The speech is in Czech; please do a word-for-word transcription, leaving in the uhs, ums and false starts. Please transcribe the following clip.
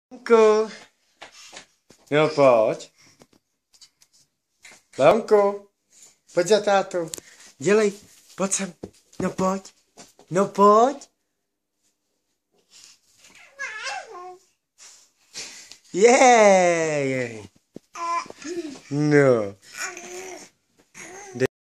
Blanko, no pojď. Blanko, pojď za tátou. Dělej, pojď sem. No pojď. No pojď. Jej. No.